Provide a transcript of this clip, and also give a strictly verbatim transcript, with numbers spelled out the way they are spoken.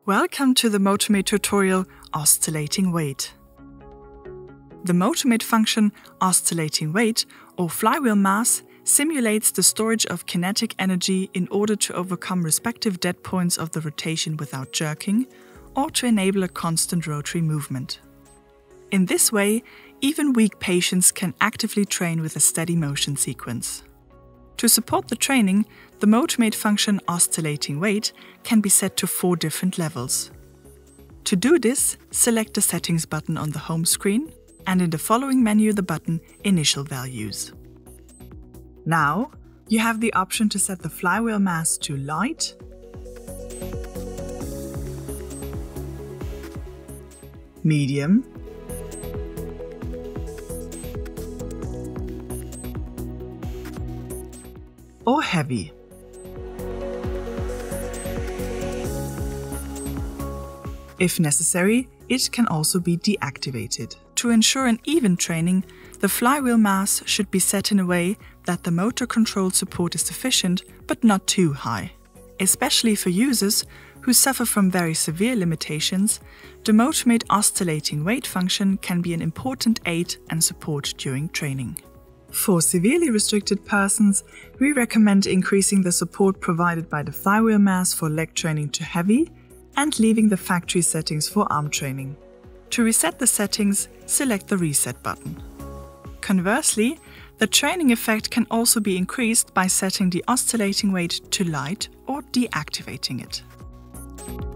Welcome to the MOTOmed tutorial Oscillating Weight. The MOTOmed function Oscillating Weight, or flywheel mass, simulates the storage of kinetic energy in order to overcome respective dead points of the rotation without jerking, or to enable a constant rotary movement. In this way, even weak patients can actively train with a steady motion sequence. To support the training, the MOTOmed function Oscillating Weight can be set to four different levels. To do this, select the Settings button on the home screen and in the following menu the button Initial Values. Now, you have the option to set the flywheel mass to light, medium, or heavy. If necessary, it can also be deactivated. To ensure an even training, the flywheel mass should be set in a way that the motor control support is sufficient but not too high. Especially for users who suffer from very severe limitations, the MOTOmed Oscillating Weight function can be an important aid and support during training. For severely restricted persons, we recommend increasing the support provided by the flywheel mass for leg training to heavy and leaving the factory settings for arm training. To reset the settings, select the Reset button. Conversely, the training effect can also be increased by setting the oscillating weight to light or deactivating it.